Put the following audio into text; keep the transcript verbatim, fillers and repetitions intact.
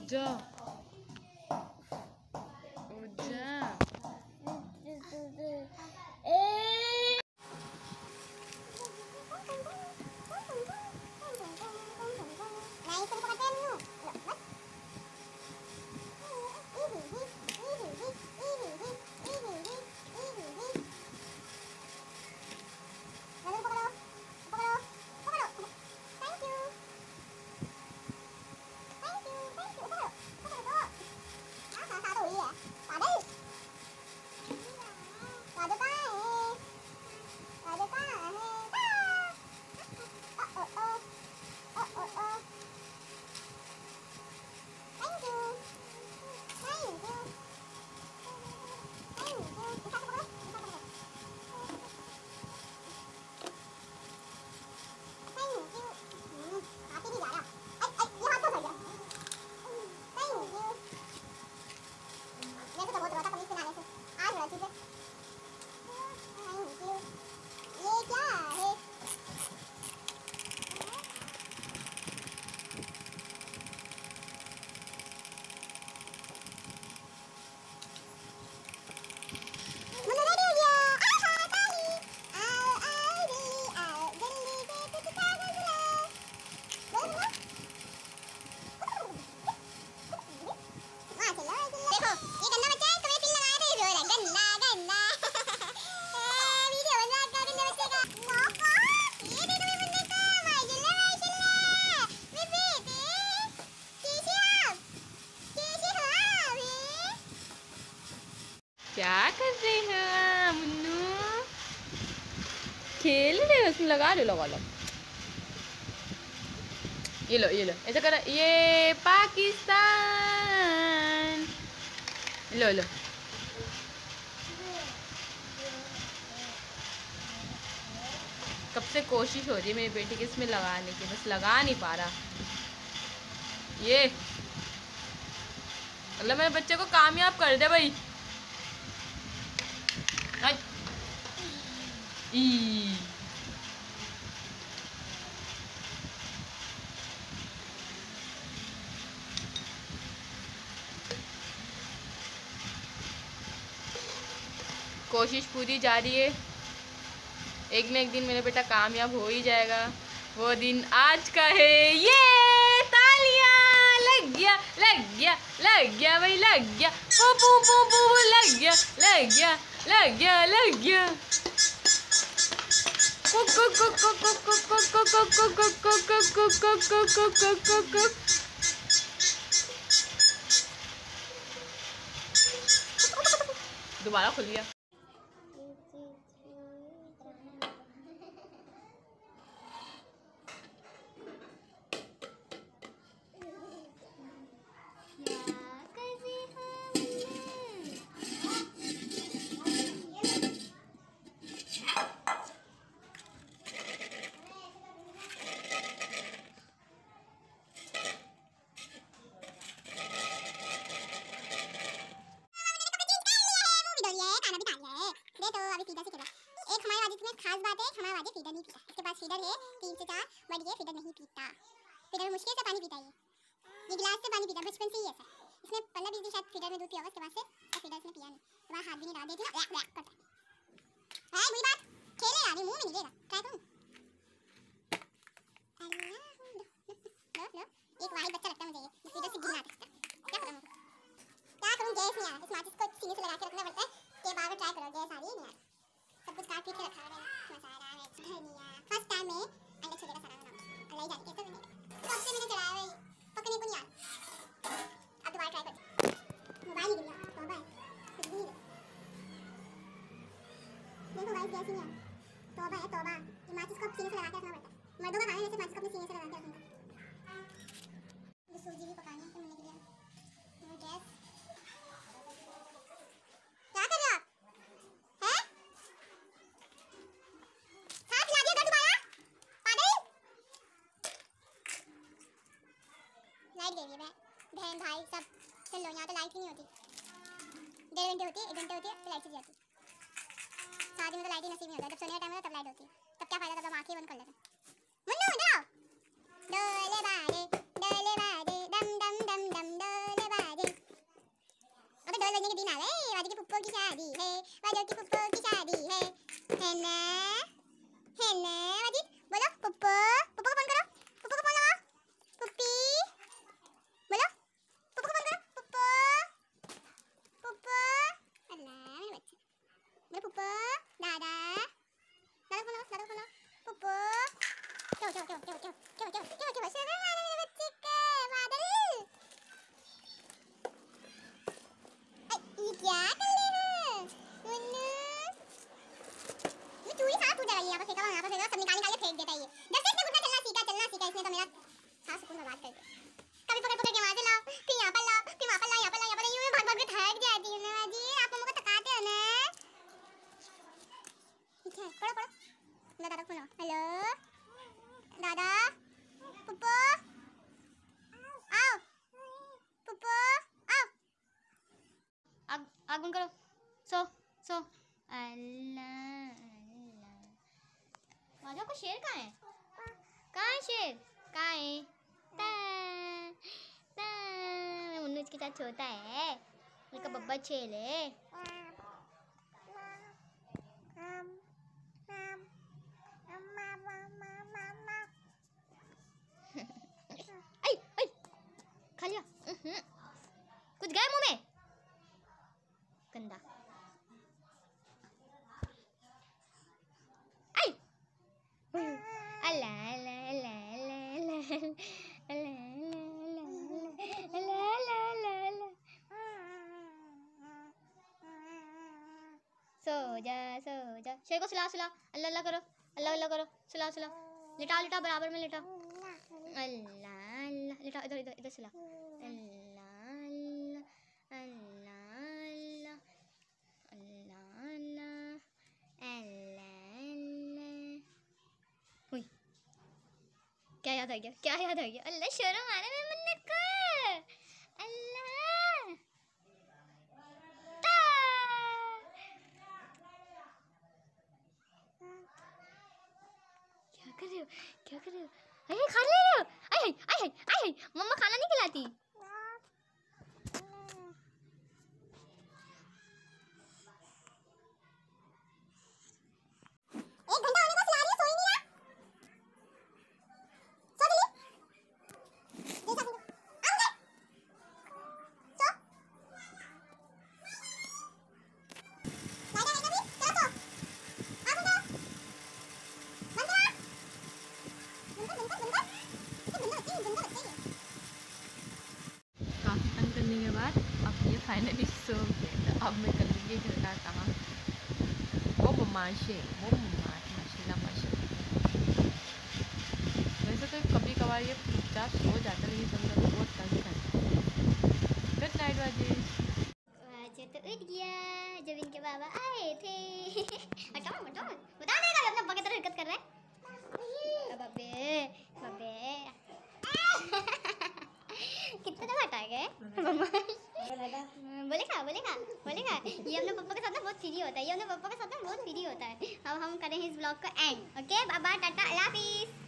जा उठ जा। क्या कर रहे हो मुन्नू? खेल रहे हो? उसमें लगा लो, लगा लो। ये लो, ये लो, ऐसा करो। ये पाकिस्तान, लो लो। कब से कोशिश हो रही है मेरी बेटी की इसमें लगाने की, बस लगा नहीं पा रहा। ये अल्लाह मेरे बच्चे को कामयाब कर दे भाई। ई कोशिश पूरी जारी है। एक न एक दिन मेरा बेटा कामयाब हो ही जाएगा। वो दिन आज का है। ये तालियां! लग गया, लग गया, लग गया भाई, लग गया। पू पू पू पू, लग गया, लग गया, लग गया, लग गया। दोबारा खुल गया। एक हमारे वाजिद में खास बात है, हमारा वाजिद फीडर नहीं पीता। इसके पास फीडर है तीन से चार, बट ये फीडर नहीं पीता। फीडर मुश्किल से पानी पीता है। ये गिलास से पानी पीता, बचपन से ही ऐसा। इसने पंद्रह बीस दिन शायद फीडर में दूध पिया होगा, उसके बाद से तो फीडर इसने पिया नहीं। तो वहाँ हाथ भी नहीं डाल देती ना, करता है। बुरी बात, खेले यार, मुंह में नहीं लेगा। ट्राई करूँ? एक वाहिद बच्चा लगता है मुझे ये, फीडर से गिरना आता है। क्या करूँ क्या करूँ गैस नहीं आ रहा। इस माचिस को सीने से लगा के रखना पड़ता है कि बार बार ट्राई करो, गैस आ रही है नहीं आ रही। सब कुछ काट पीट के रखा है। मसाला है, धनिया। फर्स्ट टाइम में अंडे छोले का सारा बनाऊंगी। अल्लाह ही जाने कैसे बनेगा। कब से मैंने चढ़ाया है, पकने को नहीं आ रहा। अब दोबारा ट्राई करते हैं। मोबाइल ही गिर गया। तौबा है, कुछ भी नहीं है। देखो गाइस गैस नहीं आ रहा। तौबा है तौबा। ये माचिस को सीने से लगा के रखना पड़ता है। मर्दों का काम है वैसे माचिस को अपने सीने से लगा के रखना। सूजी भी पकानी है मिलने के लिए। गैस क्या कर रहे हो आप? हैं? हाथ ला दिया दोबारा? पागल! लाइट गई है बहन भाई सब। चल लो, यहाँ तो लाइट ही नहीं होती। डेढ़ घंटे होती है, एक घंटे होती है, फिर लाइट चली जाती है। शादी में तो लाइट ही नसीब नहीं होता। जब सोने का टाइम होता तब लाइट होती है। तब क्या फायदा, तब हम आंखें बंद कर लेते हैं। मुन्नू इधर आओ। डोले बाजे डोले बाजे डम डम डम डम डोले हीरो की पुप्पो की शादी है है ना है ना मजीद बोलो पुप्पो पुप्पो को फोन करो पुप्पो को फोन लगाओ पुप्पी बोलो पुप्पो को फोन करो पुप्पो पुप्पो अल्लाह मेरे बच्चे बोलो पुप्पो दादा दादा को फोन लगाओ दादा को फोन लगाओ पुप्पो क्यों क्यों क्यों क्यों क्यों क्यों क्यों क्यों क्यों शर्म आ रहा है मेरे बच्चे का बादल ये क्या कर रहे हैं मुन्नू ये चूड़ी साफ हो जाएगी यहाँ पर फेंका यहाँ पर फेंका सब निकाल निकाल के फेंक देता है ये जब से इसने घुटना चलना सीखा चलना सीखा इसने तो मेरा साफ सुकून बर्बाद कर दिया कभी पकड़ पकड़ के वहाँ से लाओ फिर यहाँ पर लाओ फिर वहाँ पर लाओ यहाँ पर लाओ यहाँ पर यूँ भाग भाग के थक जाती हूँ ना जी आप हमको थकाते हो ना ठीक है पढ़ो पढ़ो लो दादा सुनो हेलो दादा पुप्पो आओ पुप्पो आओ आग आग बंद करो सो सो अल्लाह अल्लाह राजा को शेर कहाँ है कहाँ है शेर कहाँ है ता ता मुन्नू इसके साथ सोता है उसका बब्बा छेल है आई आई खा लिया कुछ गया मुंह में गंदा आई अल्लाह अल्लाह अल्लाह अल्लाह अल्लाह अल्लाह सो जा सो जा शेर को सुलाओ सुलाओ अल्लाह अल्लाह करो अल्लाह अल्लाह करो सुलाओ सुलाओ लिटाओ लिटाओ बराबर में लिटाओ अल्लाह अल्लाह लिटाओ इधर इधर इधर सुलाओ अल्लाह अल्लाह अल्लाह अल्लाह अल्लाह हुई क्या याद आ गया क्या याद आ गया अल्लाह शर्म आ रहा है मन्नत को अल्लाह ता क्या कर रहे हो क्या कर रहे हो अरे खा ले रहे हो आई आई आई आई मम्मा खाना नहीं खिलाती एक घंटा होने को सुला रही है सोई नहीं है सो जल्दी जैसा कि आओ सो लाइट आएगा भी चलो सो आओ बंद बंद बंद बंद बंद बंद बंद बच्चे काफ़ी तंग करने के बाद अब ये फाइनली सो गए तो अब मैं कर लूँगी घर का काम वो बदमाशे वो बदमाश माशाल्लाह माशाल्लाह वैसे तो कभी कभार ये चुपचाप सो जाता है लेकिन कभी कभी बहुत तंग करता है गुड नाइट बाजी अच्छा तो उठ गया जब इनके बाबा आए थे हटाओ हटाओ बता देगा अपना बगे तरह हरकत कर रहा है बाबे बाबे कितना दफा हटा गए बोलेगा बोलेगा बोलेगा ये अपने पापा के साथ ना बहुत फ्री होता है ये अपने पापा के साथ ना बहुत फ्री होता है अब हम करें इस ब्लॉग को एंड ओके बाय बाय टाटा अल्लाह हाफिज़।